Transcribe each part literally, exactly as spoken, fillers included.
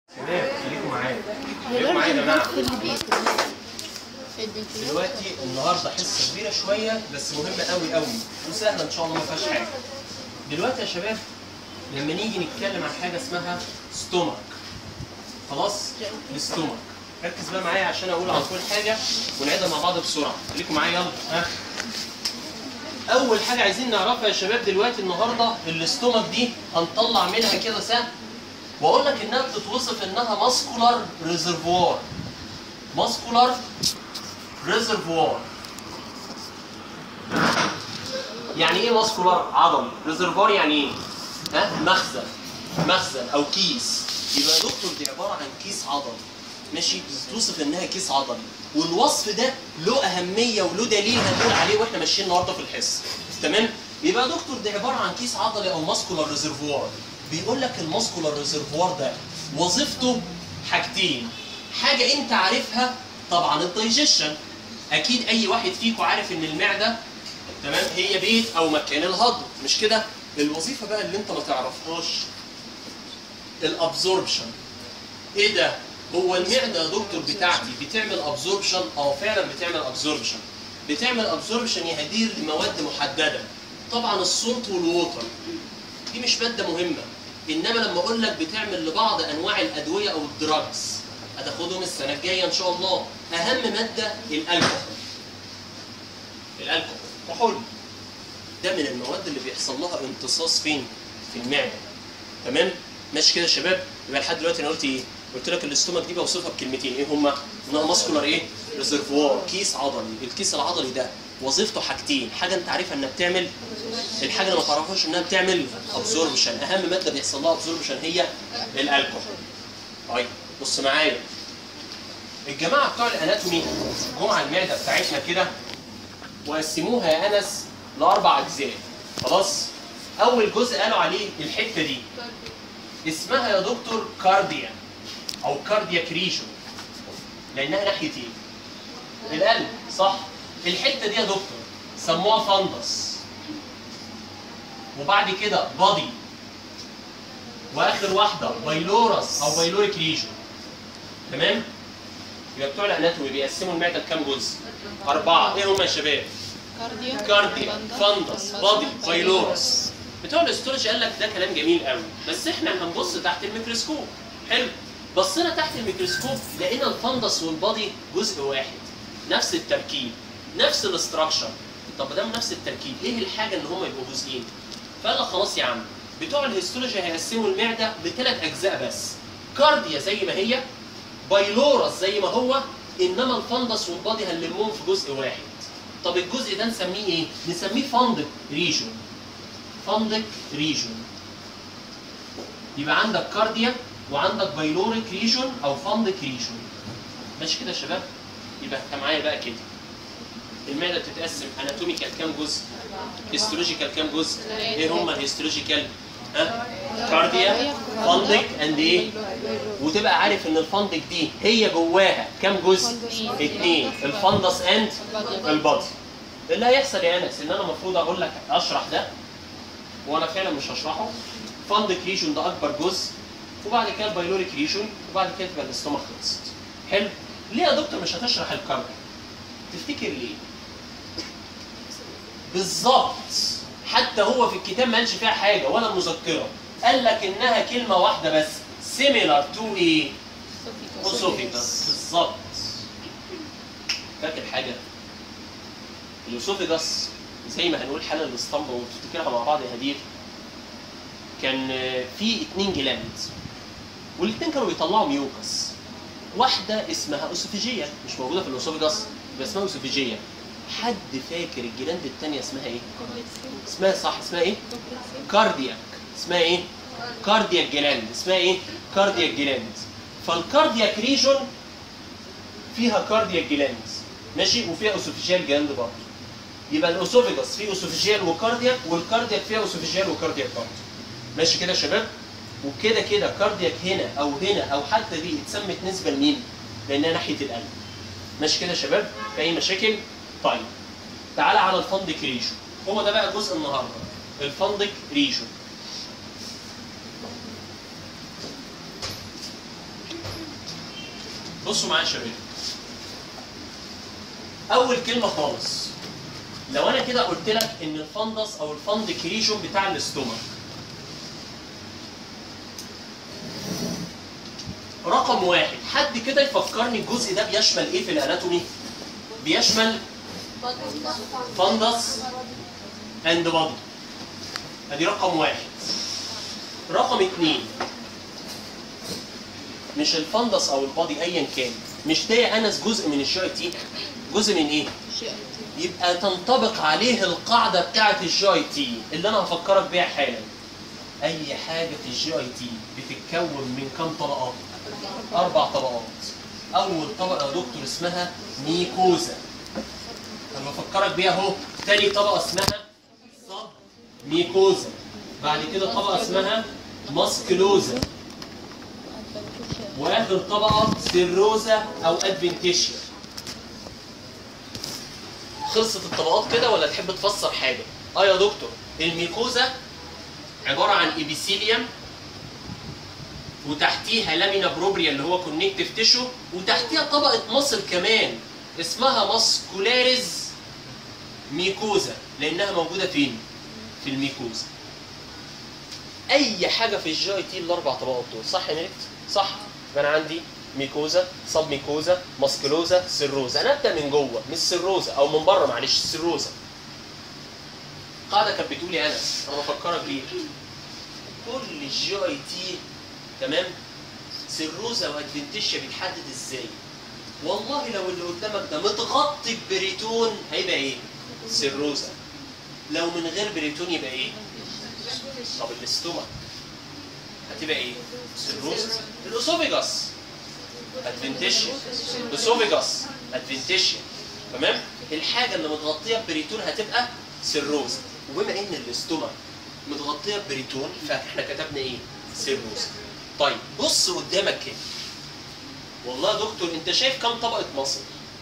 شباب خليكم معايا خليكم معايا يا جماعه. دلوقتي النهارده حصه كبيره شويه بس مهمه قوي قوي وسهله ان شاء الله ما فيهاش حاجه. دلوقتي يا شباب لما نيجي نتكلم عن حاجه اسمها ستومك، خلاص؟ الستومك ركز بقى معايا عشان اقول على كل حاجه ونعيدها مع بعض بسرعه. خليكم معايا يلا. ها اول حاجه عايزين نعرفها يا شباب دلوقتي النهارده الستومك دي هنطلع منها كده سهم واقول لك انها بتتوصف انها ماسكولار ريزرفوار. ماسكولار ريزرفوار يعني ايه ماسكولار؟ عضلي. ريزرفوار يعني ايه؟ ها مخزن مخزن او كيس. يبقى يا دكتور دي عباره عن كيس عضلي، ماشي؟ بتوصف انها كيس عضلي، والوصف ده له اهميه وله دليل هنقول عليه واحنا ماشيين النهارده في الحصه، تمام؟ يبقى يا دكتور دي عباره عن كيس عضلي او ماسكولار ريزرفوار. بيقول لك الماسكولار ريزرفوار ده وظيفته حاجتين. حاجه انت عارفها طبعا الدايجيشن، اكيد اي واحد فيكم عارف ان المعده تمام هي بيت او مكان الهضم، مش كده؟ الوظيفه بقى اللي انت ما تعرفهاش الابزوربشن. ايه ده؟ هو المعده يا دكتور بتاعتي بتعمل ابزوربشن؟ اه فعلا بتعمل ابزوربشن. بتعمل ابزوربشن يا هدير لمواد محدده، طبعا الصوت والووتر دي مش ماده مهمه، انما لما اقول لك بتعمل لبعض انواع الادويه او الدراجز هتاخدهم السنه الجايه ان شاء الله. اهم ماده الالكحول. الالكحول كحول ده من المواد اللي بيحصل لها امتصاص فين؟ في المعده، تمام؟ ماشي كده يا شباب؟ يبقى لحد دلوقتي انا قلت ايه؟ قلت لك الاستومك دي بوصفها بكلمتين، ايه هما؟ انها ماسكولار ايه؟ ريزرفوار، كيس عضلي. الكيس العضلي ده وظيفته حاجتين، حاجه انت عارفها انها بتعمل، الحاجه اللي ما تعرفهاش انها بتعمل ابزوربشن. اهم ماده بيحصل لها ابزوربشن هي الالكحول. طيب بص معايا، الجماعه بتوع الاناتومي جم على المعده بتاعتنا كده وقسموها يا انس لاربع اجزاء، خلاص؟ اول جزء قالوا عليه الحته دي اسمها يا دكتور كارديا او كاردياك ريجون، لانها ناحيه ايه؟ القلب، صح؟ الحته دي يا دكتور سموها فندس، وبعد كده بادي، واخر واحده بايلورس او بايلوريك ريجون، تمام؟ يبقى بتوع الاناتومي بيقسموا المعده لكام جزء؟ اربعه. ايه هم يا شباب؟ كارديا كارديا فندس بادي بايلورس. بتوع الاستولوجي قال لك ده كلام جميل قوي، بس احنا هنبص تحت الميكروسكوب. حلو؟ بصينا تحت الميكروسكوب لقينا الفندس والبادي جزء واحد، نفس التركيب، نفس الاستراكشر. طب ما دام نفس التركيب ايه الحاجه ان هم يبقوا جزئين؟ فقال لك خلاص يا عم بتوع الهيستولوجي هيقسموا المعده بثلاث اجزاء بس، كارديا زي ما هي، بايلورس زي ما هو، انما الفندس والبادي هنلمهم في جزء واحد. طب الجزء ده نسميه ايه؟ نسميه فندق ريجون. فندق ريجون. يبقى عندك كارديا وعندك بايلوريك ريجون او فندق ريجون. ماشي كده يا شباب؟ يبقى انت معايا بقى كده. المعده بتتقسم اناتوميكال كام جزء؟ هيستولوجيكال كام جزء؟ ايه هم الهيستولوجيكال؟ ها؟ كارديا فندق اند ايه؟ وتبقى عارف ان الفندق دي هي جواها كام جزء؟ اثنين، الفندس اند البادي. اللي هيحصل يا انس ان انا المفروض اقول لك اشرح ده وانا فعلا مش هشرحه. فندق ريجون ده اكبر جزء، وبعد كده البايلوريك ريجون، وبعد كده تبقى الاستومك خلصت. حلو؟ ليه يا دكتور مش هتشرح الكارديا؟ تفتكر ليه؟ بالظبط، حتى هو في الكتاب ما قالش فيها حاجه ولا المذكره، قال لك انها كلمه واحده بس، سيميلار تو ايه؟ اوسوفيجاس. بالظبط. فاكر حاجه؟ الاوسوفيجاس زي ما هنقول حاله الاسطمبه وتفتكرها مع بعض يا هدير، كان في اثنين جلاند والاثنين كانوا بيطلعوا ميوكس. واحده اسمها اوسوفيجيه مش موجوده في الاوسوفيجاس، يبقى اسمها اوسوفيجيه. حد فاكر الجلاند الثانيه اسمها ايه؟ اسمها صح اسمها ايه؟ كاردياك. اسمها ايه؟ كاردياك جلاند. اسمها ايه؟ كاردياك جلاند. فالكاردياك ريجون فيها كاردياك جلاند، ماشي؟ وفيها اوسوفيجيال جلاند برضه. يبقى الاوسوفيجاس فيه اوسوفيجيال وكاردياك، والكاردياك فيها اوسوفيجيال وكاردياك برضه. ماشي كده يا شباب؟ وكده كده كاردياك هنا او هنا او حتى دي اتسمت نسبه لمين؟ لانها ناحيه القلب. ماشي كده يا شباب؟ في اي مشاكل؟ طيب تعالى على الفندق ريجون، هو ده بقى جزء النهارده، الفندق ريجون. بصوا معايا يا شباب. اول كلمه خالص، لو انا كده قلت لك ان الفندس او الفند كريشن بتاع الاستومك رقم واحد، حد كده يفكرني الجزء ده بيشمل ايه في الاناتومي؟ بيشمل فندس اند بادي. ادي رقم واحد. رقم اتنين، مش الفندس او البادي ايا كان، مش ده يا انس جزء من الجي اي تي؟ جزء من ايه؟ يبقى تنطبق عليه القاعده بتاعه الجي اي تي اللي انا هفكرك بيها حالا. اي حاجه في الجي اي تي بتتكون من كام طبقه؟ اربع طبقات. اول طبقه يا دكتور اسمها ميكوزا، انا بفكرك بيها اهو. تاني طبقه اسمها سب ميكوزا، بعد كده طبقه اسمها ماسكلوزا، واخر طبقه سيروزا او ادفنتيشيا. خلصت الطبقات كده ولا تحب تفسر حاجه؟ اه يا دكتور، الميكوزا عباره عن ايبيثيليوم وتحتيها لامينا بروبريا اللي هو كونكتيف تيشو، وتحتيها طبقه مصل كمان اسمها ماسكولاريز ميكوزا، لانها موجوده فين؟ في الميكوزا. اي حاجه في الجي اي تي الاربع طبقات دول، صح يا ميريت؟ صح. فانا عندي ميكوزا، سب ميكوزا، ماسكلوزا، سيروزا. انا ابدا من جوه مش سيروزا، او من بره معلش سيروزا. قاعده كانت بتقول لي انا انا بفكرك بيها، كل الجي اي تي تمام سيروزا وادفنتيشيا بيتحدد ازاي؟ والله لو اللي قدامك ده متغطي ببريتون هيبقى ايه؟ سيروزا. لو من غير بريتون يبقى ايه؟ طب الاستومك هتبقى ايه؟ سيروزا. الاسوفيجاس ادفنتيشيا، الاسوفيجاس ادفنتيشيا. تمام؟ الحاجه اللي متغطيه ببريتون هتبقى سيروزا. وبما ان الاستومك متغطيه ببريتون فاحنا كتبنا ايه؟ سيروزا. طيب بص قدامك كده. والله يا دكتور انت شايف كم طبقه مصل؟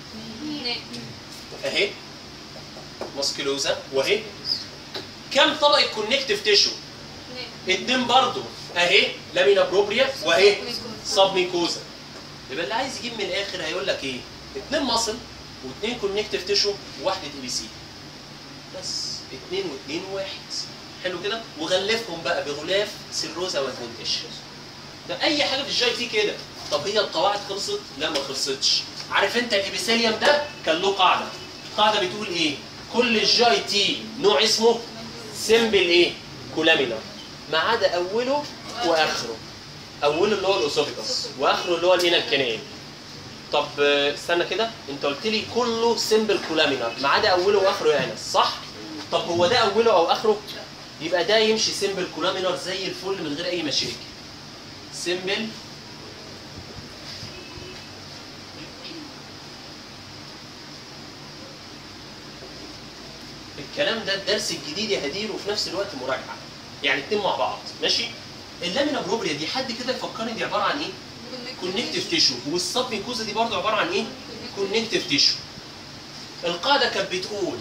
اهي ماسكلوزا، واهي كم طبقه كونكتيف تيشو؟ اتنين برضه، اهي لامينا بروبريا واهي سب ميكوزا. يبقى اللي عايز يجيب من الاخر هيقول لك ايه؟ اتنين مصل واثنين كونكتيف تيشو وواحده اي بي سي. بس اتنين واثنين وواحد. حلو كده؟ وغلفهم بقى بغلاف سيروزا وادفنتيشيا. ده اي حاجه في الجي تي كده. طب هي القواعد خلصت؟ لا ما خلصتش. عارف انت الابيثيليوم ده كان له قاعده. القاعده بتقول ايه؟ كل الجي تي نوع اسمه سيمبل ايه؟ كولامينر، ما عدا اوله واخره. اوله اللي هو الاسوفيجاس واخره اللي هو الانال كانال. طب استنى كده، انت قلت لي كله سيمبل كولامينر ما عدا اوله واخره يا انس، صح؟ طب هو ده اوله او اخره؟ يبقى ده يمشي سيمبل كولامينر زي الفل من غير اي مشاكل. سيمبل الكلام ده الدرس الجديد يا هدير وفي نفس الوقت مراجعه، يعني اتنين مع بعض، ماشي؟ اللامينا بروبريا دي حد كده يفكرني دي عباره عن ايه؟ كونكتيف تيشو، والسب ميكوزا دي برضه عباره عن ايه؟ كونكتيف تيشو. القاعده كانت بتقول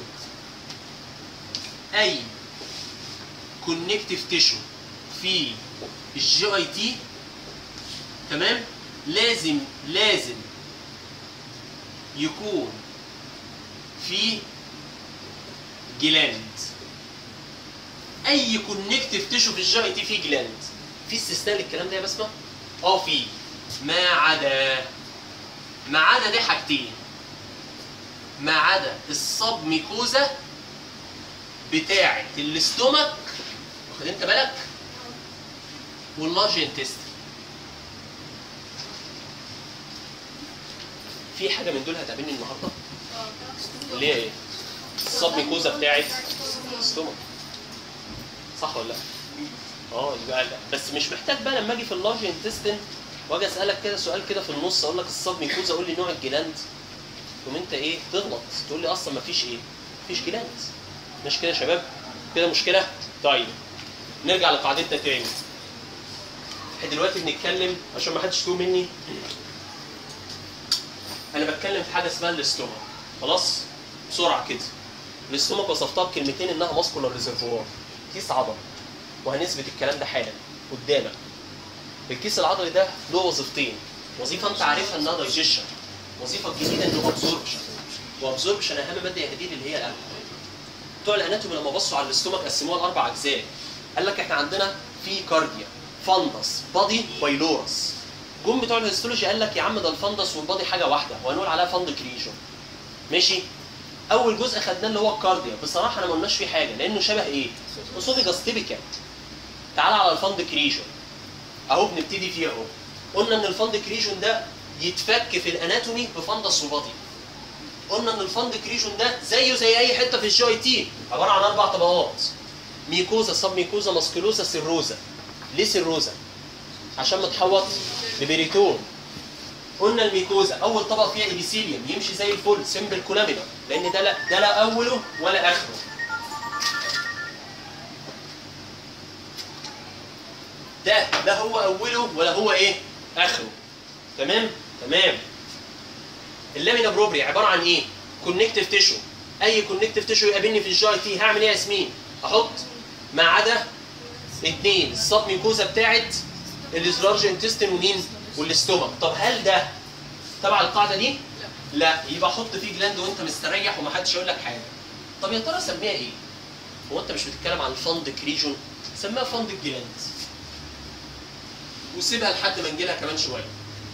اي كونكتيف تيشو في الجي اي تي تمام لازم لازم يكون في جلاند. اي كونكتيف تيشو في الجي اي تي فيه جلاند. في استثناء للكلام ده يا بسمه؟ اه في، ما عدا ما عدا دي حاجتين، ما عدا السب ميكوزا بتاعه الاستومك، واخد انت بالك؟ واللارج انتستين. في حاجه من دول هتقابلني النهارده؟ اللي هي ايه؟ السب ميكوزا بتاعه الاستومك، صح ولا لا؟ اه يبقى لا، بس مش محتاج بقى لما اجي في اللارج انتستين واجي اسالك كده سؤال كده في النص اقول لك السب ميكوزا قول لي نوع الجلاند، تقوم انت ايه؟ تغلط تقول لي اصلا مفيش ايه؟ مفيش جلاند. مش كده يا شباب؟ كده مشكله؟ طيب نرجع لقاعدتنا تاني. احنا دلوقتي بنتكلم عشان ما حدش يتوه مني، انا بتكلم في حاجه اسمها الاستومك، خلاص؟ بسرعه كده. الاستومك وصفتها بكلمتين انها ماسكولار ريزرفوار، كيس عضلي، وهنثبت الكلام ده حالا قدامك. الكيس العضلي ده له وظيفتين، وظيفه انت عارفها انها دايجيشن. وظيفه الجديده ان هو ابزوربشن. وابزوربشن اهم ماده يا هديل اللي هي القلب. بتوع الاناتومي لما بصوا على الاستومك قسموها لاربع اجزاء. قال لك احنا عندنا في كارديا، فندس، بادي، بايلورس. جم بتوع الهيستولوجي قال لك يا عم ده الفندس والبادي حاجه واحده وهنقول عليها فند كريجون. ماشي؟ اول جزء خدناه اللي هو الكارديا، بصراحه انا ما قلناش فيه حاجه لانه شبه ايه؟ اسوفيجاس تيبيكال. تعال على الفند كريجون. اهو بنبتدي فيه اهو. قلنا ان الفند كريجون ده يتفك في الاناتومي بفندس وبادي. قلنا ان الفند كريجون ده زيه زي اي حته في الجي اي تي، عباره عن اربع طبقات. ميكوزا، سب ميكوزا، ماسكولوزا، سيروزا. ليه سيروزا؟ عشان متحوط ببريتون. قلنا الميكوزا اول طبقه فيها ايبيثيليوم يمشي زي الفل سمبل كولامينا، لان ده لا ده لا اوله ولا اخره. ده لا هو اوله ولا هو ايه؟ اخره. تمام؟ تمام. اللامينا بروبري عباره عن ايه؟ كونكتيف تيشو. اي كونكتيف تيشو يقابلني في الجي اي تي هعمل ايه يا ياسمين؟ احط ما عدا اثنين، السب ميكوزا بتاعت اللارج انتستين ومين؟ والاستومك. طب هل ده تبع القاعده دي؟ لا، يبقى حط فيه جلاند وانت مستريح ومحدش يقول لك حاجه. طب يا ترى سميها ايه؟ هو انت مش بتتكلم عن الفند كريجون؟ سميها فند جلاند. وسيبها لحد ما نجيلها كمان شويه.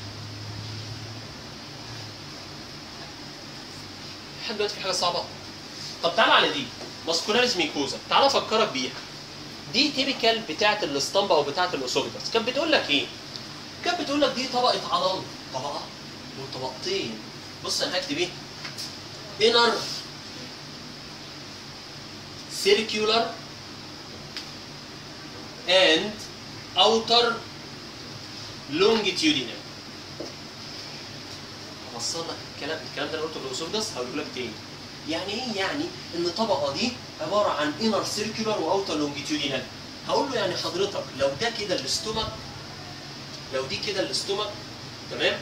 لحد دلوقتي في حاجه صعبه؟ طب تعالى على دي ماسكولاريز ميكوزا، تعالى افكرك بيها. دي تيبيكال بتاعت الاسطمبه او بتاعت الاسوفيجاس. كانت بتقول لك ايه؟ كانت بتقول لك دي طبقه عضل، طبقه وطبقتين. بص انا هكتب ايه؟ inner circular and outer longitudinal. هوصل لك الكلام الكلام ده انا قلته للاسوفيجاس هقوله لك تاني. يعني ايه؟ يعني ان الطبقه دي عباره عن انر سيركيولار واوتر لونجيتيودينال. هقول له يعني حضرتك لو ده كده الاستومك، لو دي كده الاستومك، تمام؟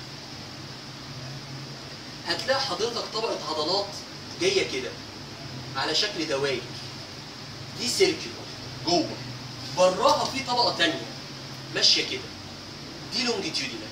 هتلاقي حضرتك طبقه عضلات جايه كده على شكل دوائر. دي سيركيولار جوه، براها في طبقه ثانيه ماشيه كده. دي لونجيتيودينال.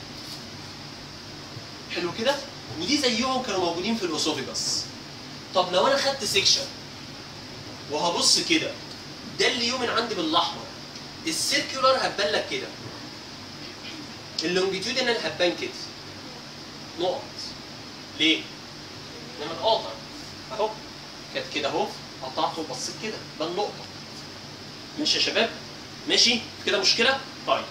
حلو كده؟ ودي زيهم كانوا موجودين في الاسوفيجاس. طب لو انا خدت سيكشن وهبص كده، ده اللي يومن عندي بالاحمر. السيركيولار هتبان لك كده، اللونجيتيودينال هتبان كده نقط. ليه؟ لما اتقاطع اهو كانت كده اهو، قطعته وبصيت كده بان نقطه. ماشي يا شباب؟ ماشي؟ كده مشكله؟ طيب.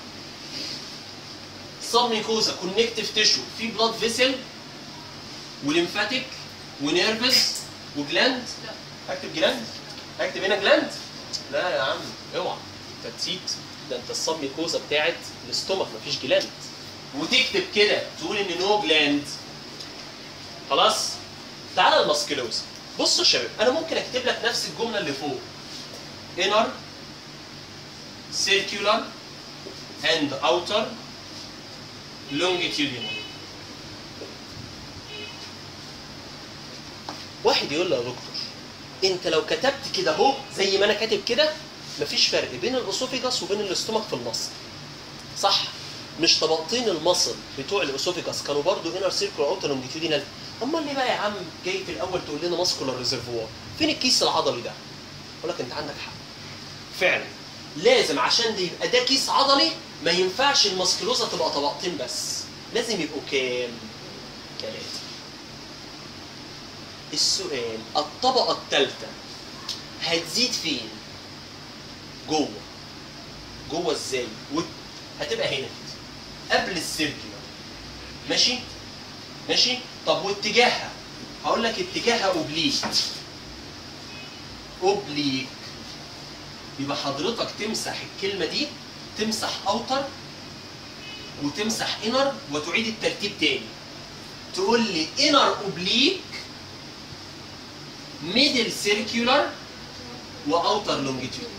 سب ميكوزا كونكتيف تيشو، في بلاد فيسل وليمفاتيك ونيرفز وجلاند. اكتب جلاند؟ اكتب هنا جلاند؟ لا يا عم اوعى، انت نسيت. ده انت السب ميكوزا بتاعت الاستومك مفيش جلاند. وتكتب كده تقول ان نو جلاند. خلاص؟ تعالى الماسكيلوزا. بص يا شباب انا ممكن اكتب لك نفس الجمله اللي فوق. inner circular and outer longitudinal. واحد يقول له يا دكتور انت لو كتبت كده اهو زي ما انا كاتب كده مفيش فرق بين الاسوفيجاس وبين الاستومك في المصل. صح؟ مش طبقتين المصل بتوع الاسوفيجاس كانوا برضو انر سيركل اوتر لونجيتيودينال؟ امال ليه بقى يا عم جاي في الاول تقول لنا ماسكولار ريزرفوار؟ فين الكيس العضلي ده؟ اقول لك انت عندك حق. فعلا لازم عشان ده يبقى ده كيس عضلي ما ينفعش الماسكولوزا تبقى طبقتين بس، لازم يبقوا كام؟ ثلاثة. السؤال الطبقة الثالثة هتزيد فين؟ جوه. جوه ازاي؟ هتبقى هنا قبل السيركيولار. ماشي؟ ماشي؟ طب واتجاهها؟ هقول لك اتجاهها اوبليك. اوبليك. يبقى حضرتك تمسح الكلمة دي، تمسح اوتر وتمسح انر وتعيد الترتيب تاني. تقول لي انر اوبليك، ميدل سيركيولار، واوتر لونجيتيود.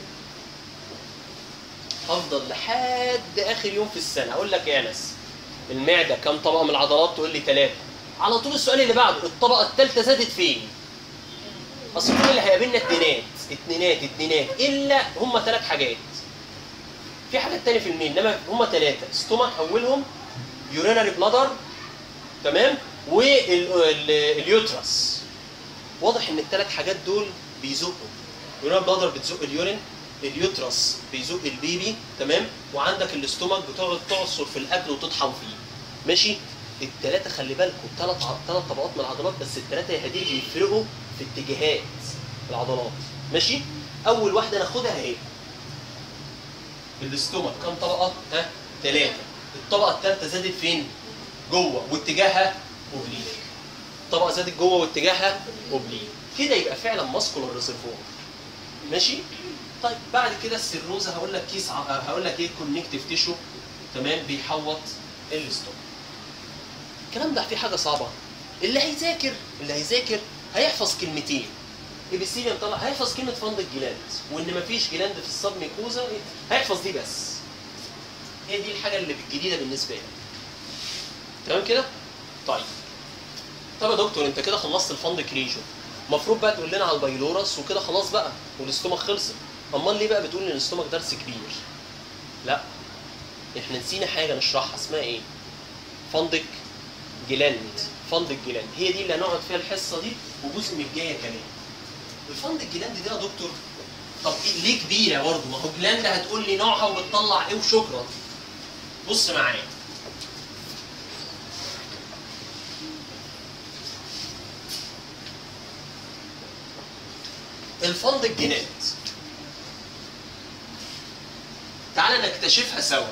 افضل لحد اخر يوم في السنه اقول لك يا انس المعده كم طبقه من العضلات؟ تقول لي ثلاثه. على طول السؤال اللي بعده الطبقه الثالثه زادت فين؟ اصل كل اللي هيقابلنا اتنينات اتنينات اتنينات الا هم ثلاث حاجات. في حاجات ثانيه في المين انما هم ثلاثه. ستومك اولهم، يورينري بلادر، تمام، واليوترس. واضح ان الثلاث حاجات دول بيزقوا. يورينري بلادر بتزق اليورين، اليوترس بيزق البيبي، تمام، وعندك الاستومك بتقعد تعصر في الاكل وتطحن فيه. ماشي؟ الثلاثه خلي بالكم ثلاث ثلاث طبقات من العضلات، بس الثلاثه يا هدير بيفرقوا في اتجاهات العضلات. ماشي؟ اول واحده ناخدها اهي الاستومك. كام طبقه؟ ها؟ ثلاثه. الطبقه الثالثه زادت فين؟ جوه واتجاهها اوبليك. الطبقه زادت جوه واتجاهها اوبليك. كده يبقى فعلا ماسكولار ريسيرفوار. ماشي؟ طيب بعد كده السيروزه هقول لك كيس ع... هقول لك ايه كونكتيف تيشو، تمام، بيحوط الاستومك. الكلام ده فيه حاجه صعبه. اللي هيذاكر اللي هيذاكر هيحفظ كلمتين. ابيثيليوم طلع هيحفظ كلمه فند الجلاند، وان مفيش جلاند في السب ميكوزا، هيحفظ دي بس. هي دي الحاجه اللي الجديده بالنسبه لي. تمام كده؟ طيب. طب يا دكتور انت كده خلصت الفند كريجن، المفروض بقى تقول لنا على البايلورس وكده خلاص بقى والاستومك خلصت. امال ليه بقى بتقول ان الاستومك درس كبير؟ لا، احنا نسينا حاجه نشرحها اسمها ايه؟ فندق جلاند. فندق جلاند هي دي اللي هنقعد فيها الحصه دي وجزء من الجايه كمان. الفندق جلاند ده يا دكتور طب إيه ليه كبيره برضه؟ ما هو جلاند هتقول لي نوعها وبتطلع ايه وشكرا. بص معايا. الفندق جلاند تعالى نكتشفها سوا.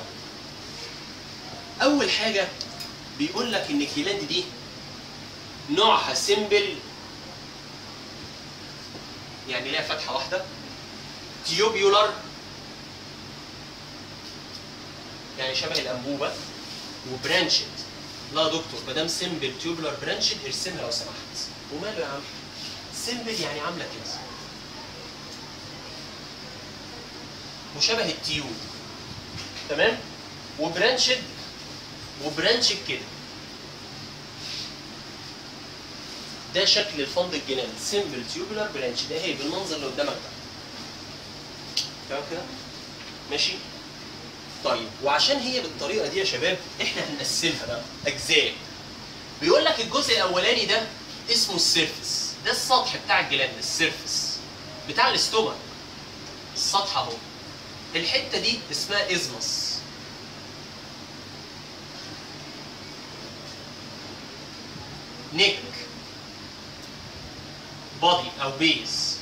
اول حاجه بيقول لك ان الجلاند دي نوعها سيمبل، يعني ليها فتحه واحده، تيوبيولار يعني شبه الانبوبه، وبرانشد. لا يا دكتور ما دام سيمبل تيوبيولار برانشد ارسمها لو سمحت. وماله يا عم؟ سيمبل يعني عامله كده وشبه التيوب، تمام، وبرانشد وبرانشد كده. ده شكل الفند الجلاند، سيمبل تيوبولار برانش. ده اهي بالمنظر اللي قدامك ده. تمام كده؟ ماشي؟ طيب وعشان هي بالطريقه دي يا شباب احنا هنقسمها بقى اجزاء. بيقول لك الجزء الاولاني ده اسمه السيرفس، ده السطح بتاع الجلاند، السيرفس بتاع الاستومك، السطح اهو. الحته دي اسمها ازمس. نيك، بادي او بيز.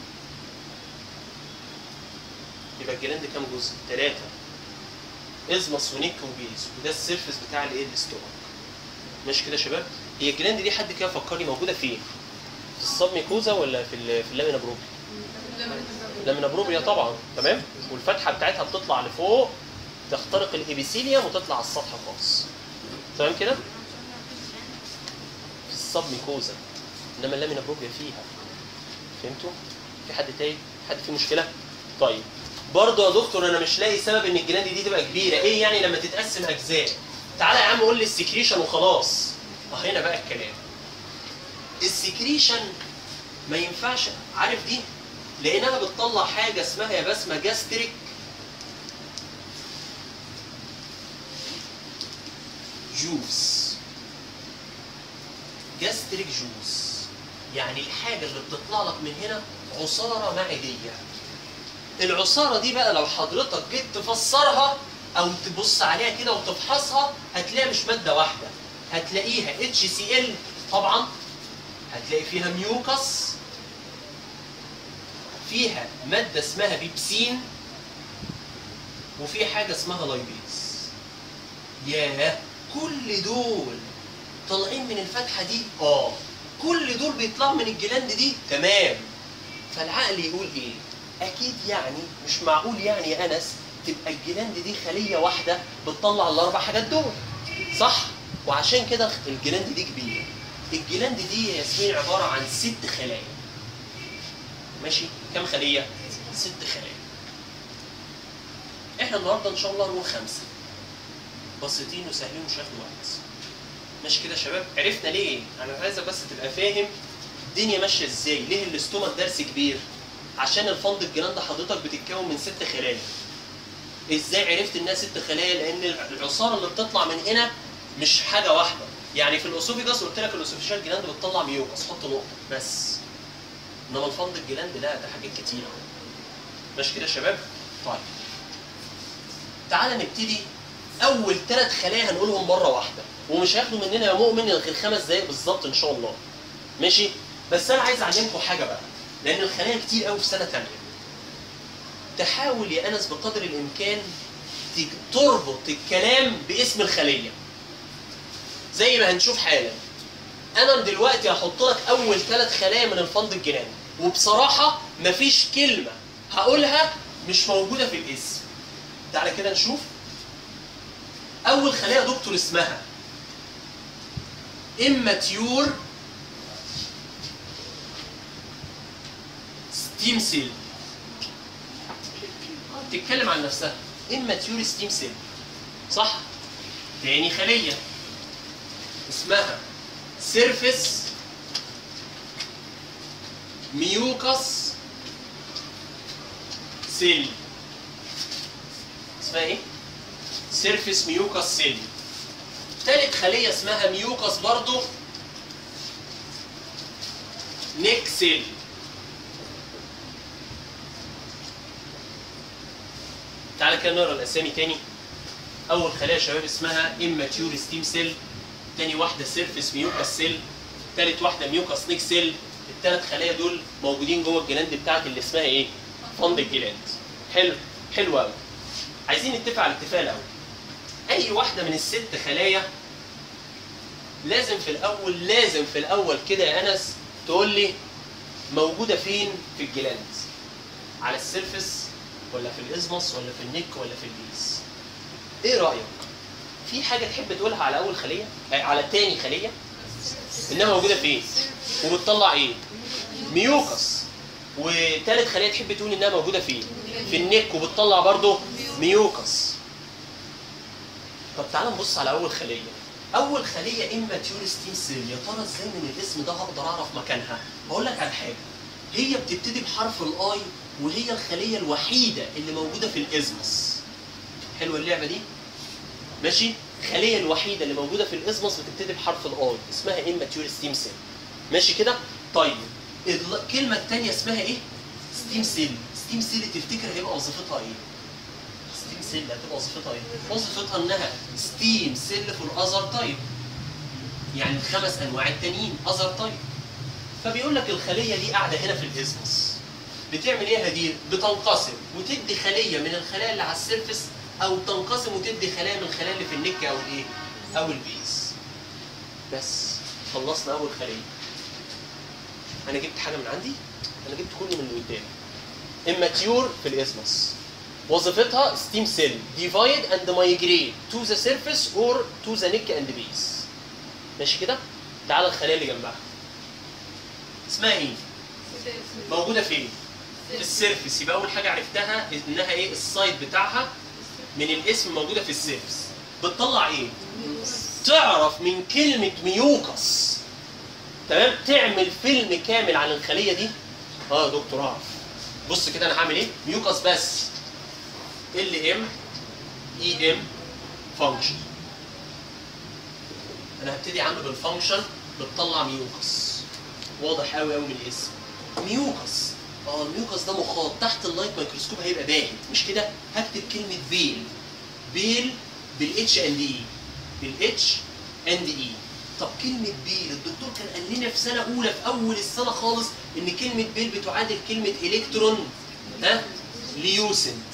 يبقى الجلاند كام جزء؟ ثلاثة. ازمس ونيك وبيز، وده السيرفس بتاع الايه؟ الاستومك. ماشي كده يا شباب؟ هي الجلاند دي حد كده فكرني موجوده فين؟ في السب ميكوزا ولا في في اللامينا بروبري؟ اللامينا بروبري طبعا، تمام؟ والفتحه بتاعتها بتطلع لفوق تخترق الابيثيليوم وتطلع على السطح خالص. تمام كده؟ في السب ميكوزا، انما اللامينا بروبريا فيها. فهمتوا؟ في حد تاني؟ حد فيه مشكله؟ طيب برضه يا دكتور انا مش لاقي سبب ان الجلاند دي تبقى كبيره، ايه يعني لما تتقسم اجزاء؟ تعالى يا عم قول لي السكريشن وخلاص. اه هنا بقى الكلام. السكريشن ما ينفعش، عارف دي؟ لانها بتطلع حاجه اسمها يا بسمه جاستريك جوس. جاستريك جوس يعني الحاجه اللي بتطلع لك من هنا عصاره معديه. العصاره دي بقى لو حضرتك جيت تفسرها او تبص عليها كده وتفحصها هتلاقيها مش ماده واحده، هتلاقيها اتش سي ال طبعا، هتلاقي فيها ميوكس، فيها ماده اسمها بيبسين، وفي حاجه اسمها لايبيز. ياه كل دول طالعين من الفتحه دي؟ اه كل دول بيطلعوا من الجلاند دي؟ تمام. فالعقل يقول ايه؟ اكيد يعني مش معقول يعني يا انس تبقى الجلاند دي خليه واحده بتطلع الاربع حاجات دول، صح؟ وعشان كده الجلاند دي كبيره. الجلاند دي يا ياسمين عباره عن ست خلايا. ماشي؟ كم خليه؟ ست خلايا. احنا النهارده ان شاء الله نقول خمسه. بسيطين وسهلين ومش هياخدوا وقت. ماشي كده يا شباب؟ عرفنا ليه؟ انا عايزك بس تبقى فاهم الدنيا ماشيه ازاي، ليه الاستومك درس كبير؟ عشان الفند الجلاند حضرتك بتتكون من ست خلايا. ازاي عرفت انها ست خلايا؟ لان العصاره اللي بتطلع من هنا مش حاجه واحده. يعني في الاسوفيجاس قلت لك الاسوفيجال جلاند بتطلع ميوكس، حط نقطه بس. انما الفند الجلاند لا، ده حاجات كتيره. ماشي كده يا شباب؟ طيب تعالى نبتدي. اول ثلاث خلايا هنقولهم مره واحده، ومش هياخدوا مننا يا مؤمن غير خمس دقايق بالظبط ان شاء الله. ماشي؟ بس انا عايز اعلمكم حاجه بقى، لان الخلايا كتير قوي في سنه ثانيه. تحاول يا انس بقدر الامكان تربط الكلام باسم الخليه. زي ما هنشوف حالا. انا دلوقتي هحط لك اول ثلاث خلايا من الفند الجلاند، وبصراحه مفيش كلمه هقولها مش موجوده في الاسم. تعالى كده نشوف. اول خليه يا دكتور اسمها immature stem cell. تتكلم عن نفسها. immature stem cell صح؟ تاني خليه اسمها surface mucus cell. اسمها ايه؟ surface mucus cell. تالت خلية اسمها ميوكس برضو نيك سيل. تعالى كده نقرا الاسامي تاني. اول خلية يا شباب اسمها immature stem cell، تاني واحدة surface mucus cell، تالت واحدة ميوكس نيك سيل. التلات خلايا دول موجودين جوه الجلاند بتاعتي اللي اسمها ايه؟ فند الجلاند. حلو حلو قوي. عايزين نتفق على الاتفاق الاول. اي واحده من الست خلايا لازم في الاول لازم في الاول كده يا انس تقول لي موجوده فين في الجلاند. على السيرفس ولا في الازمس ولا في النك ولا في البيس؟ ايه رايك؟ في حاجه تحب تقولها على اول خليه؟ على تاني خليه؟ انها موجوده فين؟ وبتطلع ايه؟ ميوكس. وتالت خليه تحب تقول انها موجوده فين؟ في النك وبتطلع برضه ميوكس. طب تعالى نبص على اول خليه. اول خليه immature stem cell، يا ترى ازاي من الاسم ده هقدر اعرف مكانها؟ هقول لك على حاجه. هي بتبتدي بحرف الاي، وهي الخليه الوحيده اللي موجوده في الازمس. حلوه اللعبه دي؟ ماشي؟ الخليه الوحيده اللي موجوده في الازمس بتبتدي بحرف الاي، اسمها immature stem cell. ماشي كده؟ طيب الكلمه الثانيه اسمها ايه؟ stem cell. stem cell تفتكر هيبقى وظيفتها ايه؟ ستيم سيل هتبقى وظيفتها ايه؟ وظيفتها انها ستيم سيل في الاذر تايب. يعني الخمس انواع التانيين اذر تايب. فبيقول لك الخليه دي قاعده هنا في الازمس. بتعمل ايه يا هدير؟ بتنقسم وتدي خليه من الخلايا اللي على السيرفس، او تنقسم وتدي خلايا من الخلايا اللي في النك او الايه؟ او البيس. بس خلصنا اول خليه. انا جبت حاجه من عندي؟ انا جبت كله من اللي قدامي. immature في الازمس. وظيفتها ستيم سيل ديفايد اند مايجريت تو ذا سيرفيس اور تو ذا نيك اند بيس. ماشي كده؟ تعالى الخليه اللي جنبها. اسمها ايه؟ موجوده فين؟ في السيرفيس. يبقى اول حاجه عرفتها انها ايه؟ السايد بتاعها من الاسم موجوده في السيرفيس. بتطلع ايه؟ تعرف من كلمه ميوكس تمام تعمل فيلم كامل عن الخليه دي؟ اه يا دكتور اعرف. بص كده انا هعمل ايه؟ ميوكس بس. ال ام اي ام فانكشن. انا هبتدي يا عم بالفانكشن. بتطلع ميوكس. واضح قوي قوي من الاسم. ميوكس. اه الميوكس ده مخاط تحت اللايت ميكروسكوب هيبقى باهت مش كده؟ هكتب كلمه بيل. بيل بالاتش اند اي. بالاتش اند اي. طب كلمه بيل الدكتور كان قال لنا في سنه اولى في اول السنه خالص ان كلمه بيل بتعادل كلمه الكترون ها ليوسنت.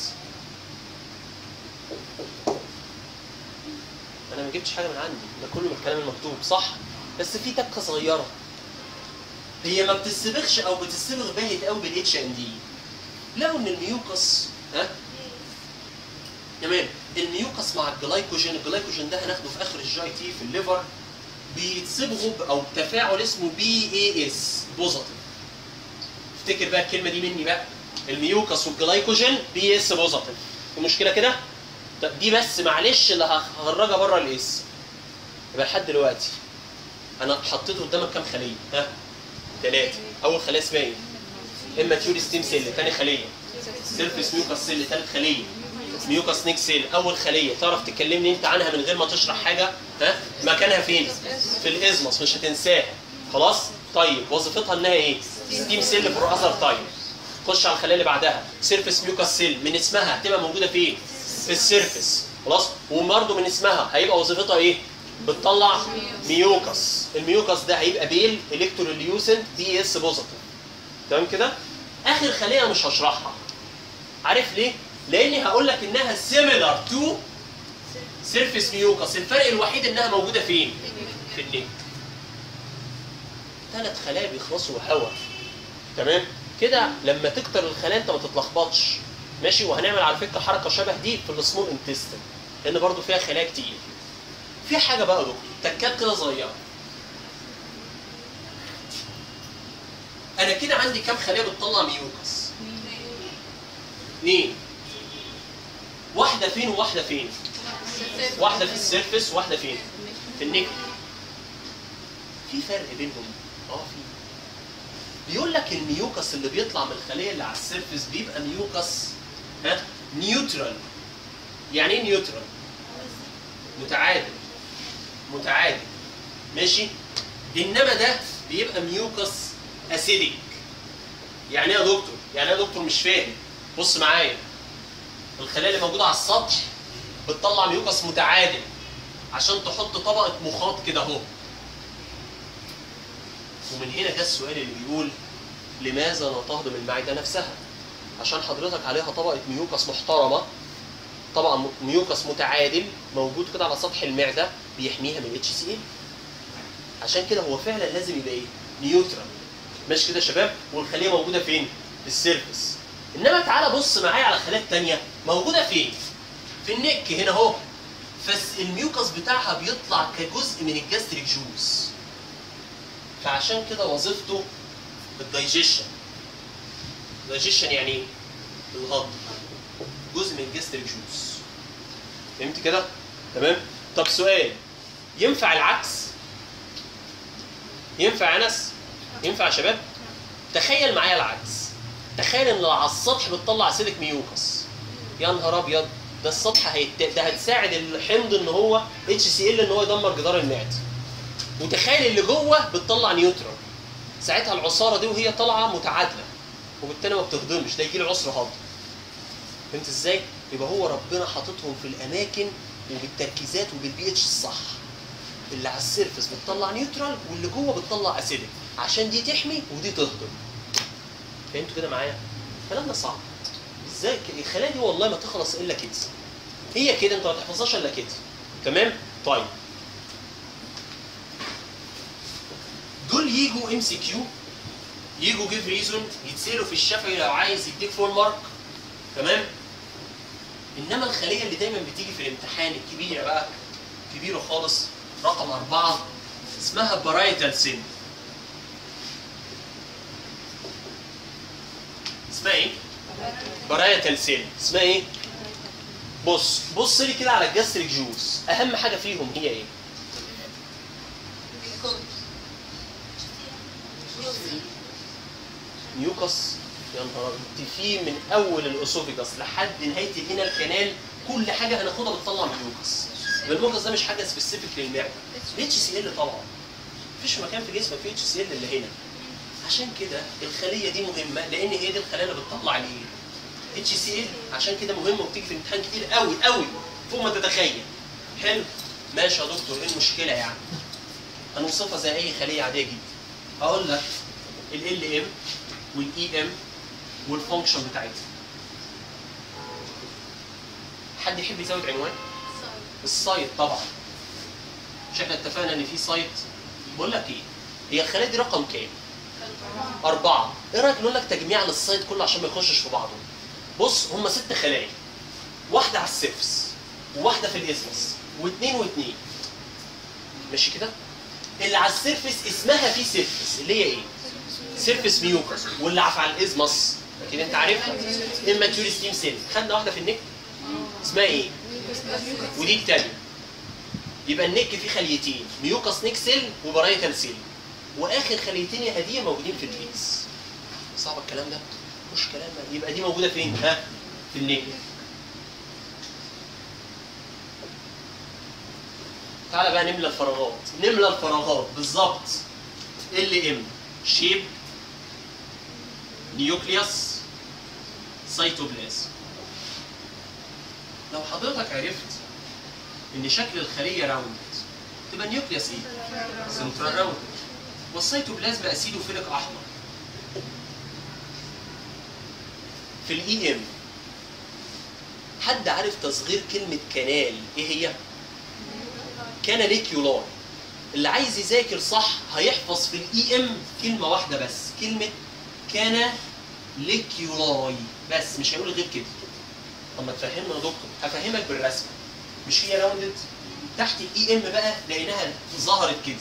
انا ما جبتش حاجه من عندي، ده كله من الكلام المكتوب صح؟ بس في تكه صغيره. هي ما بتستبغش او بتستبغ باهت قوي بالاتش ان دي. لقوا ان الميوكس ها تمام الميوكس مع الجلايكوجين، الجلايكوجين ده هناخده في اخر الجي تي في الليفر، بيتصبغوا او تفاعل اسمه بي اي اس بوزيتيف. افتكر بقى الكلمه دي مني بقى. الميوكس والجلايكوجين بي اس بوزيتيف. المشكله كده؟ طب دي بس معلش اللي هخرجها بره الاسم. يبقى لحد دلوقتي انا حطيت قدامك كام خليه؟ ها؟ ثلاثه. اول خليه اسمها ايه؟ immature stem cell. ثاني خليه سيرفيس ميوكس سيل. ثالث خليه ميوكاس نيك سيل اول خليه تعرف تكلمني انت عنها من غير ما تشرح حاجه؟ ها؟ مكانها فين؟ في الازمس مش هتنساها خلاص؟ طيب وظيفتها انها ايه؟ ستيم سيل فور اذر تايب. خش على الخليه اللي بعدها سيرفيس ميوكاس سيل من اسمها هتبقى موجوده فين؟ في السيرفيس خلاص؟ وبرده من اسمها هيبقى وظيفتها ايه؟ بتطلع ميوكاس. الميوكاس ده هيبقى بيل الكتروليوسنت بي اس بوزيتيف. تمام كده؟ اخر خليه مش هشرحها. عارف ليه؟ لاني هقول لك انها سيميلار تو سيرفيس ميوكاس، الفرق الوحيد انها موجوده فين؟ في النك. ثلاث خلايا بيخلصوا هوا. تمام؟ كده لما تكتر الخلايا انت ما تتلخبطش. ماشي؟ وهنعمل على فكره حركه شبه دي في السمول انتستين لان برضو فيها خلايا كتير. في حاجه بقى يا دكتور تكات كده صغيره. انا كده عندي كام خليه بتطلع ميوكاس؟ اثنين. واحده فين وواحده فين؟ واحده في السيرفس وواحده فين؟ في النك. في فرق بينهم؟ اه في. بيقول لك الميوكاس اللي بيطلع من الخليه اللي على السيرفس بيبقى ميوكاس ها نيوترال. يعني ايه نيوترال؟ متعادل. متعادل. ماشي؟ انما ده بيبقى ميوكاس اسيديك. يعني ايه يا دكتور؟ يعني ايه يا دكتور مش فاهم؟ بص معايا. الخلايا اللي موجوده على السطح بتطلع ميوكاس متعادل عشان تحط طبقه مخاط كده اهو. ومن هنا جه السؤال اللي بيقول لماذا لا تهضم المعده نفسها؟ عشان حضرتك عليها طبقه ميوكاس محترمه، طبعا ميوكاس متعادل موجود كده على سطح المعده بيحميها من اتش سي ال. عشان كده هو فعلا لازم يبقى ايه؟ نيوترال. ماشي كده يا شباب؟ والخليه موجوده فين؟ في السيرفس. انما تعالى بص معايا على الخلايا الثانيه موجوده فين؟ في النك هنا اهو. فالميوكاس بتاعها بيطلع كجزء من الجاستريك جوز. فعشان كده وظيفته الدايجيشن. الدايجيشن يعني ايه؟ الهضم. جزء من الجاستريك جوز. فهمت كده؟ تمام؟ طب سؤال، ينفع العكس؟ ينفع يا انس؟ ينفع يا شباب؟ تخيل معايا العكس. تخيل ان على السطح بتطلع اسيدك ميوكاس. يا نهار ابيض، ده السطح هيت... ده هتساعد الحمض ان هو اتش سي ال ان هو يدمر جدار المعده. وتخيل اللي جوه بتطلع نيوترال. ساعتها العصاره دي وهي طالعه متعادله وبالتالي ما بتهضمش، ده يجي له عسر هضم. فهمت ازاي؟ يبقى هو ربنا حاططهم في الاماكن وبالتركيزات وبالبي اتش الصح. اللي على السيرفس بتطلع نيوترال واللي جوه بتطلع اسيدك عشان دي تحمي ودي تهضم. فهمتوا كده معايا؟ الكلام ده صعب. ازاي؟ الخلايا دي والله ما تخلص الا كده. هي كده انت ما تحفظهاش الا كده. تمام؟ طيب. دول يجوا ام سي كيو، يجوا جيف ريزون، يتسالوا في الشفوي لو عايز يديك فول مارك. تمام؟ انما الخليه اللي دايما بتيجي في الامتحان الكبيره بقى، كبيره خالص، رقم أربعة، اسمها بارايتال سيل. اسمها ايه؟ بارايتال سيل. اسمها ايه؟ بص بص لي كده على الجاستريك جوز، اهم حاجه فيهم هي ايه؟ ميوكاس. يا نهار ابيض، في من اول الاسوفيجاس لحد نهايه الانال كانال كل حاجه هناخدها بتطلع ميوكاس. الميوكاس ده مش حاجه سبيسيفيك للمعده. الاتش سي ال طبعا. مفيش مكان في جسمك فيه اتش سي ال الا هنا. عشان كده الخليه دي مهمه لان هي دي الخلايا اللي بتطلع الايه؟ اتش سي ال. عشان كده مهمه وبتيجي في الامتحان كتير قوي قوي فوق ما تتخيل. حلو؟ ماشي يا دكتور، ايه المشكله يعني؟ هنوصفها زي اي خليه عاديه جدا. هقول لك ال ال ام والاي ام والفانكشن بتاعتها. حد يحب يزود عنوان؟ السايت طبعا. مش احنا اتفقنا ان في سايت؟ بقول لك ايه؟ هي الخلايا دي رقم كام؟ أربعة. إيه رأيك نقول لك تجميع للسايت كله عشان ما يخشش في بعضه؟ بص هم ست خلايا. واحدة على السيرفس وواحدة في الإزمس واثنين واثنين. ماشي كده؟ اللي على السيرفس اسمها في سيرفس اللي هي إيه؟ سيرفس ميوكاس. واللي على الإزمس أكيد أنت عارفها. إماتيور ستيم سيل. خدنا واحدة في النك اسمها إيه؟ ودي التانية. يبقى النك فيه خليتين، ميوكاس نيك سيل وبرايتال سيل. واخر خليتين يا هديه موجودين في البيس. صعب الكلام ده؟ مش كلام ده. يبقى دي موجوده فين؟ ها؟ في النك. تعالى بقى نملى الفراغات، نملى الفراغات بالظبط. ال ام شيب نيوكليوس سيتوبلازم. لو حضرتك عرفت ان شكل الخليه راوند تبقى النيوكليوس ايه؟ سنترال راوند. والسيتوبلازم اسيدوفيليك احمر. في الاي ام حد عارف تصغير كلمه كانال ايه هي؟ كاناليكيولاي. اللي عايز يذاكر صح هيحفظ في الاي ام كلمه واحده بس، كلمه كاناليكيولاي بس، مش هيقول غير كده. طب ما تفهمنا يا دكتور. هفهمك بالرسمه. مش هي راوندد؟ تحت الاي ام بقى لقيناها ظهرت كده.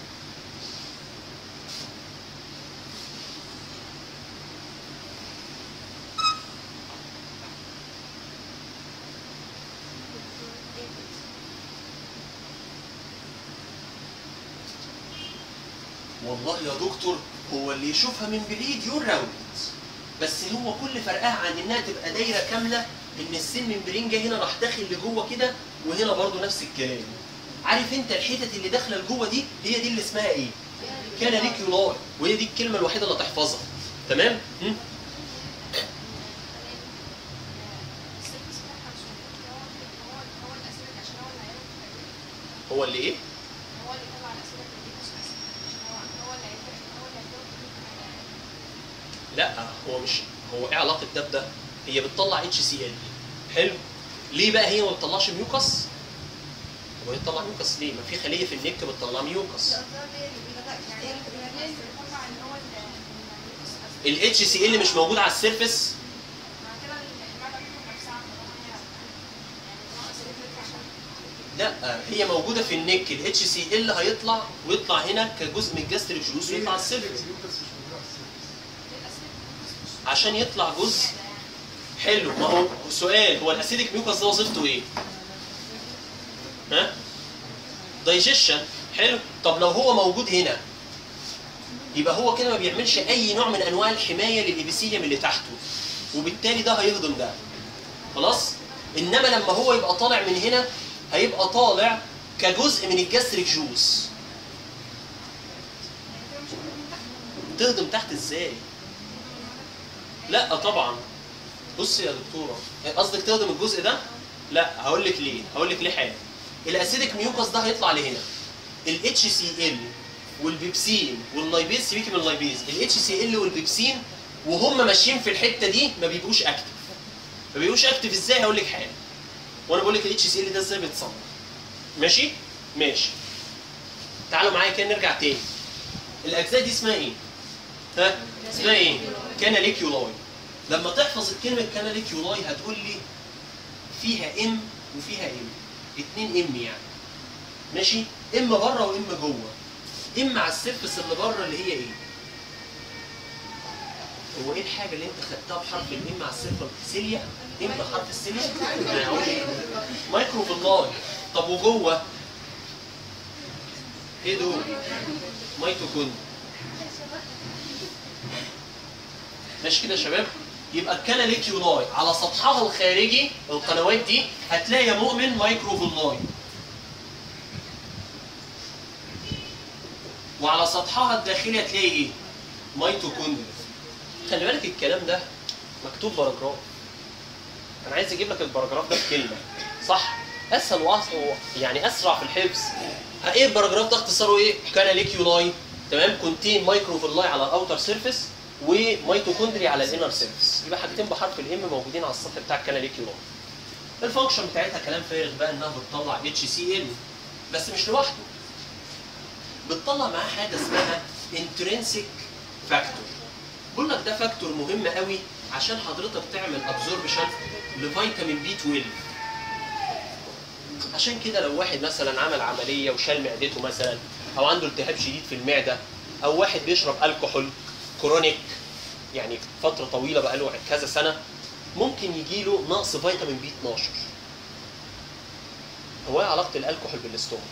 والله يا دكتور هو اللي يشوفها من بعيد يقول راوند، بس هو كل فرقها عن انها تبقى دايره كامله ان السن ممبرين جاي هنا راح داخل لجوه كده، وهنا برضو نفس الكلام. عارف انت الحتت اللي داخله لجوه دي هي دي اللي اسمها ايه؟ كاناليكيولاي، وهي دي الكلمه الوحيده اللي تحفظها. تمام؟ هم؟ هو اللي ايه؟ لا هو مش هو ايه علاقه ده بده؟ هي بتطلع اتش سي ال. حلو؟ ليه بقى هي ما بتطلعش ميوكس؟ هو هي بتطلع ميوكس ليه؟ ما في خليه في النك بتطلع ميوكس. الاتش سي ال مش موجود على السيرفس. لا هي موجوده في النك، الاتش سي ال هيطلع ويطلع هنا كجزء من الجاستريك جلوس ويطلع على السيرفس. عشان يطلع جزء. حلو. ما هو سؤال، هو الاسيديك ميوكس ده وظيفته ايه؟ ها؟ دايجيشن. حلو. طب لو هو موجود هنا يبقى هو كده ما بيعملش اي نوع من انواع الحمايه للابيثيليوم اللي تحته، وبالتالي ده هيهضم ده. خلاص؟ انما لما هو يبقى طالع من هنا هيبقى طالع كجزء من الجاستريك جوس. تهضم تحت ازاي؟ لا طبعا. بص يا دكتوره، قصدك تهضم الجزء ده؟ لا هقول لك ليه، هقول لك ليه حاجه. الاسيديك ميوكس ده هيطلع لهنا. الاتش سي ال والبيبسين واللايبيز، سيبيكي من اللايبيز، الاتش سي ال والبيبسين وهم ماشيين في الحته دي ما بيبقوش اكتف. ما بيبقوش اكتف ازاي؟ هقول لك حاجه. وانا بقول لك الاتش سي ال ده ازاي بيتصنع. ماشي؟ ماشي. تعالوا معايا كده نرجع تاني. الاجزاء دي اسمها ايه؟ ها؟ اسمها ايه؟ كاناليكيولاي. لما تحفظ الكلمه كاناليكيولاي هتقول لي فيها ام وفيها ام. اتنين ام يعني. ماشي؟ ام بره وام جوه. ام على السيرفس اللي بره اللي هي ايه؟ هو ايه الحاجه اللي انت خدتها بحرف الام على السيرفس؟ سيليا؟ ام بحرف السيليا؟ انا هقول ايه؟ مايكروفيلاي. طب وجوه؟ ايه دول؟ ميتوكوندريا. ماشي كده يا شباب؟ يبقى الكاناليكيولاي على سطحها الخارجي القنوات دي هتلاقي يا مؤمن مايكروفيلاي. وعلى سطحها الداخلي هتلاقي ايه؟ ميتوكوندريا. خلي بالك الكلام ده مكتوب باراجراف. انا عايز اجيب لك الباراجراف ده بكلمه، صح؟ اسهل واسرع يعني اسرع في الحفظ. ايه الباراجراف ده اختصاره ايه؟ كاناليكيولاي. تمام؟ كونتين مايكروفيلاي على الاوتر سيرفيس وميتوكوندريا على الانر سيرفيس. يبقى حاجتين بحرف الام موجودين على السطح بتاع الكاناليكيولاي. الفانكشن بتاعتها كلام فارغ بقى، انها بتطلع اتش سي ال بس مش لوحده. بتطلع معاه حاجه اسمها انترنسيك فاكتور. بقول لك ده فاكتور مهم قوي عشان حضرتك تعمل ابزوربشن لفيتامين بي اتناشر. عشان كده لو واحد مثلا عمل عمليه وشال معدته مثلا، او عنده التهاب شديد في المعده، او واحد بيشرب الكحول كرونيك يعني فتره طويله بقى له كذا سنه، ممكن يجي له نقص فيتامين بي اتناشر. هو ايه علاقه الكحول بالاستومك؟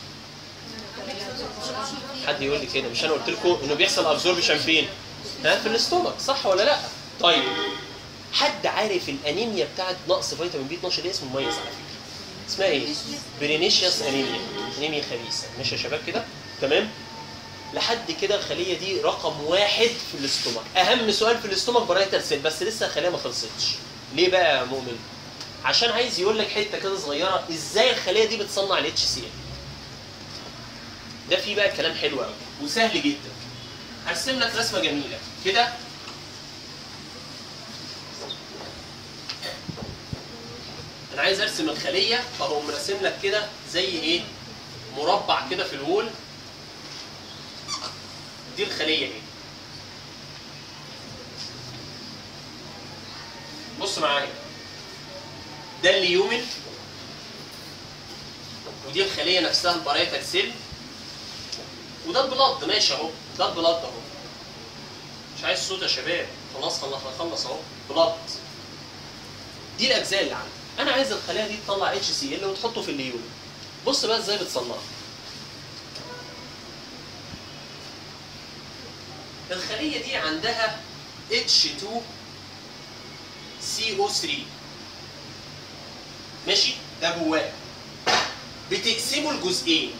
حد يقول لي كده. مش انا قلت لكم انه بيحصل ابزوربشن فين؟ ها في الاستومك، صح ولا لا؟ طيب حد عارف الانيميا بتاعت نقص فيتامين بي اتناشر ايه؟ اسمه مميز على فكره. اسمها ايه؟ برينيشيوس انيميا، انيميا خبيثه. ماشي يا شباب كده؟ تمام؟ لحد كده الخليه دي رقم واحد في الاستومك. اهم سؤال في الاستومك برايتال سيل، بس لسه الخليه ما خلصتش. ليه بقى يا مؤمن؟ عشان عايز يقول لك حته كده صغيره ازاي الخليه دي بتصنع الاتش سي ال. ده فيه بقى كلام حلو قوي وسهل جدا. هرسم لك رسمه جميله كده. انا عايز ارسم الخليه، فهو مرسم لك كده زي ايه؟ مربع كده في الوول. دي الخليه اهي. بص معايا، ده اليومن، ودي الخليه نفسها البرايتال سيل، وده البلاد. ماشي اهو، ده البلاد اهو. مش عايز صوت يا شباب، خلاص هنخلص اهو. بلاد دي الاجزاء اللي عندي. انا عايز الخليه دي تطلع اتش سي ال وتحطه في اليومن. بص بقى ازاي بتصنعه. الخليه دي عندها اتش تو سي او ثري. ماشي؟ ده جواه. بتقسمه لجزئين.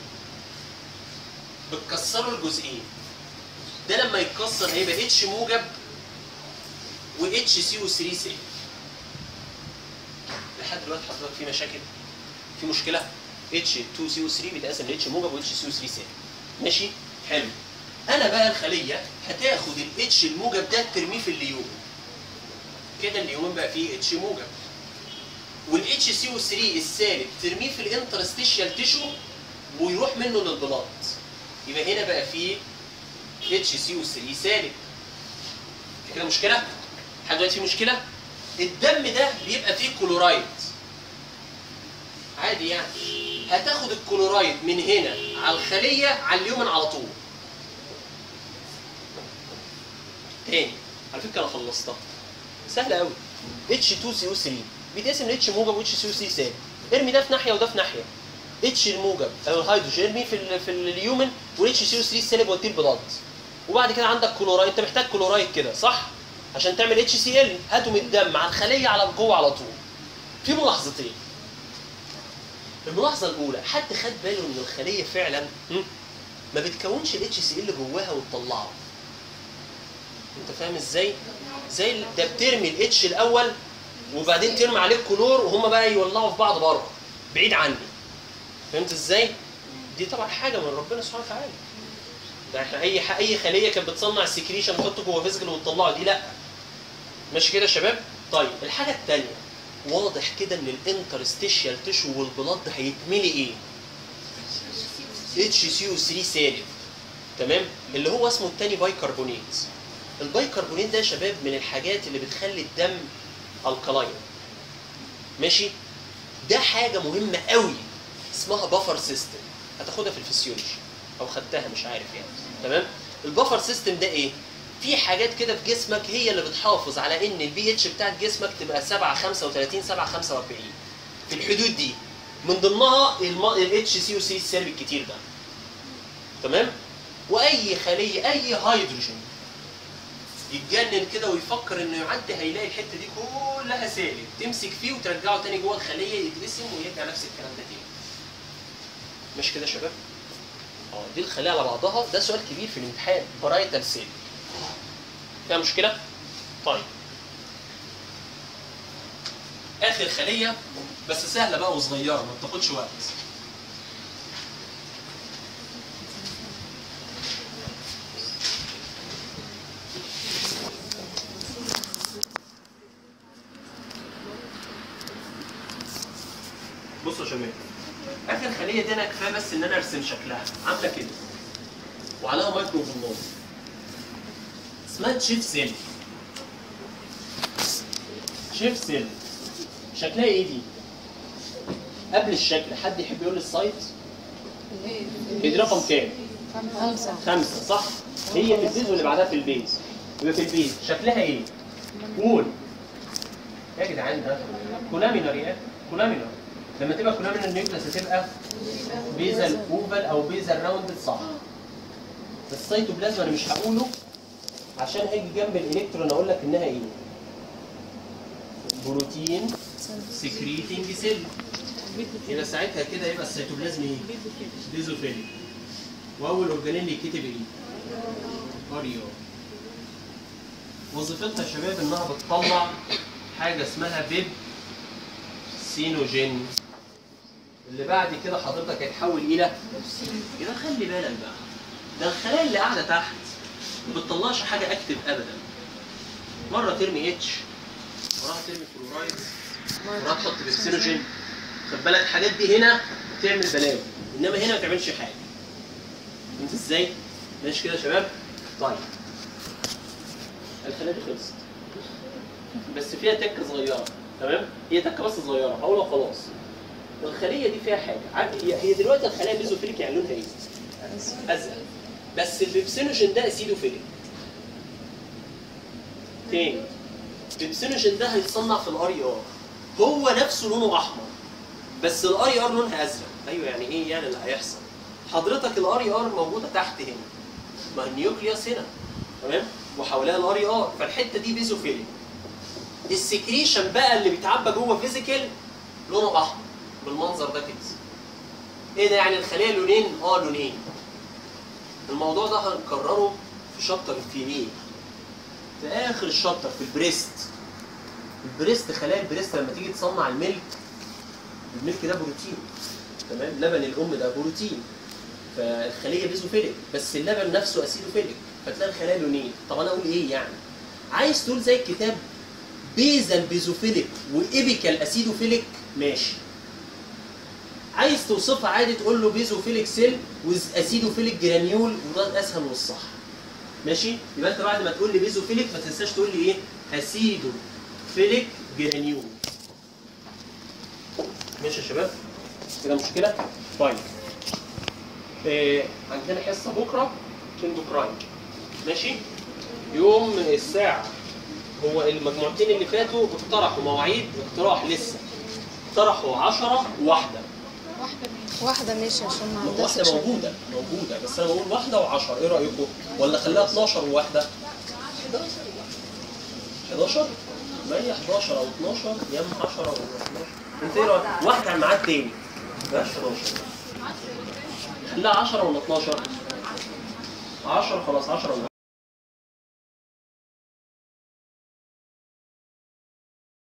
بتكسره لجزئين. ده لما يتكسر هيبقى اتش موجب و اتش سي او ثري سالب. لحد دلوقتي حضرتك في مشاكل؟ في مشكله؟ اتش تو سي او ثري بيتقسم ل اتش موجب و اتش سي او ثري سالب. ماشي؟ حلو. انا بقى الخليه هتاخد الاتش الموجب ده ترميه في اليومن. كده اليومن بقى فيه اتش موجب. والاتش سي او ثري السالب ترميه في الانترستيشيال تيشو ويروح منه للبلاط. يبقى هنا بقى فيه اتش سي او ثري سالب. كده مشكله؟ لحد دلوقتي في مشكله؟ الدم ده بيبقى فيه كلورايد. عادي يعني. هتاخد الكلورايد من هنا على الخليه على اليومن على طول. تاني، على فكره انا خلصتها. سهله قوي. اتش تو سي او ثري بيتقسم ل اتش موجب و اتش سي او ثري سالب. ارمي ده في ناحيه وده في ناحيه. اتش الموجب او الهيدروجين ارميه في ال في اليومن، والاتش سي او ثري سالب وديه البلاد. وبعد كده عندك كلورايد، انت محتاج كلورايد كده صح؟ عشان تعمل اتش سي ال هاته من الدم مع الخليه على جوه على طول. في ملاحظتين. الملاحظه الاولى، حد خد باله ان الخليه فعلا ما بتكونش الاتش سي ال جواها وتطلعه. انت فاهم ازاي؟ زي ده بترمي الاتش الاول وبعدين ترمي عليه الكلور وهم بقى يولعوا في بعض بره بعيد عني. فهمت ازاي؟ دي طبعا حاجه من ربنا سبحانه وتعالى. ده احنا اي اي خليه كانت بتصنع السكريشن تحطه جوه فيزجل وتطلعه، دي لا. ماشي كده يا شباب؟ طيب الحاجه الثانيه، واضح كده ان الانترستيشيال تيشو والبلاد هيتملي ايه؟ اتش سي او ثري سالب. تمام؟ اللي هو اسمه الثاني بايكربونات. البايكربونات ده يا شباب من الحاجات اللي بتخلي الدم الكلاين. ماشي؟ ده حاجه مهمه قوي اسمها بافر سيستم. هتاخدها في الفسيولوجي او خدتها مش عارف يعني. تمام؟ البافر سيستم ده ايه؟ في حاجات كده في جسمك هي اللي بتحافظ على ان البي اتش بتاعت جسمك تبقى سبعة خمسة وثلاثين سبعة خمسة وأربعين في الحدود دي. من ضمنها الاتش سي او ثري السالب الكتير ده. تمام؟ واي خليه اي هيدروجين يتجنن كده ويفكر انه يعدي هيلاقي الحته دي كلها سالب، تمسك فيه وترجعه تاني جوه الخليه يتقسم ويرجع نفس الكلام ده تاني. مش كده يا شباب؟ اه دي الخليه على بعضها. ده سؤال كبير في الامتحان، برايتال سيل. فيها مشكله؟ طيب اخر خليه بس سهله بقى وصغيره ما بتاخدش وقت. بصوا يا شباب، اخر خليه دي انا كفايه بس ان انا ارسم شكلها عامله كده وعليها مايكرو في النص. اسمها تشيف سيل. شيف سيل شكلها ايه دي؟ قبل الشكل حد يحب يقول لي السايت؟ دي رقم كام؟ خمسة. خمسة صح؟ هي في البيز واللي بعدها في البيز. يبقى في البيز شكلها ايه؟ قول يا جدعان ده كولامينر يا كولامينر. لما تبقى كولامينر النيوكليس هتبقى بيزل اوفال او بيزل راوندد صح. السيتوبلازم انا مش هقوله عشان هيجي جنب الالكترون اقول لك انها ايه؟ بروتين سكريتنج سيل. يبقى ساعتها كده يبقى السيتوبلازم ايه؟ بيزوفيليك. واول اورجانيل اللي يتكتب ايه؟ اريو. وظيفتها يا شباب انها بتطلع حاجه اسمها بيب سينوجين، اللي بعد كده حضرتك هيتحول الى يبقى خلي بالك بقى، ده الخلايا اللي قاعده تحت ما بتطلعش حاجه اكتف ابدا. مره ترمي اتش، وراها ترمي فلورايد، وراها تحط بيبسينوجين. خد بالك الحاجات دي هنا تعمل بلاوي، انما هنا ما تعملش حاجه. فهمت ازاي؟ ماشي كده يا شباب؟ طيب الخلايا دي خلصت، بس فيها تكه صغيره، تمام؟ هي تكه بس صغيره هقولها خلاص. الخليه دي فيها حاجه، هي هي دلوقتي الخلايا بيزوفيليك يعني لونها ايه؟ ازرق. بس البيبسينوجين ده اسيدوفيليك. تاني البيبسينوجين ده هيتصنع في الار اي ار، هو نفسه لونه احمر بس الار اي ار لونها ازرق. ايوه يعني ايه يعني اللي هيحصل؟ حضرتك الار اي ار موجوده تحت هنا، ما النيوكليوس هنا، تمام؟ وحواليها الار اي ار، فالحته دي بيزوفيليك. السكريشن بقى اللي بيتعبى جوه فيزيكال لونه احمر بالمنظر ده كده. ايه ده يعني الخليه لونين؟ اه لونين. الموضوع ده هنكرره في شابتر الفيميل، في اخر الشابتر في البريست. البريست، خلايا البريست لما تيجي تصنع الميلك، الميلك ده بروتين، تمام؟ لبن الام ده بروتين، فالخليه بيزوفيليك بس اللبن نفسه اسيدوفيليك، فتلاقي الخلايا لونين. طب انا اقول ايه يعني؟ عايز تقول زي الكتاب بيزل بيزوفيليك وايبيكال اسيدوفيليك، ماشي. عايز توصفها عادي تقول له بيزوفيليك سيل ويز اسيدوفيليك جرانيول، وده الاسهل والصح. ماشي؟ يبقى انت بعد ما تقول لي بيزوفيليك ما تنساش تقول لي ايه؟ اسيدوفيليك جرانيول. ماشي يا شباب؟ كده مشكله؟ طيب. إيه عندنا حصه بكره اندوكراين. ماشي؟ يوم الساعه، هو المجموعتين اللي فاتوا اقترحوا مواعيد اقتراح لسه. اقترحوا عشرة وواحده. واحدة ماشي عشان ما عندهاش واحدة موجودة موجودة بس أنا بقول واحدة وعشرة، إيه رأيكم؟ ولا خليها اتناشر وواحدة؟ حداشر؟ ما هي حداشر أو اتناشر يا إما عشرة أو اتناشر. أنت إيه رأيك؟ واحدة على الميعاد تاني. بلاش حداشر. خليها عشرة ولا اتناشر؟ عشرة خلاص، عشرة ولا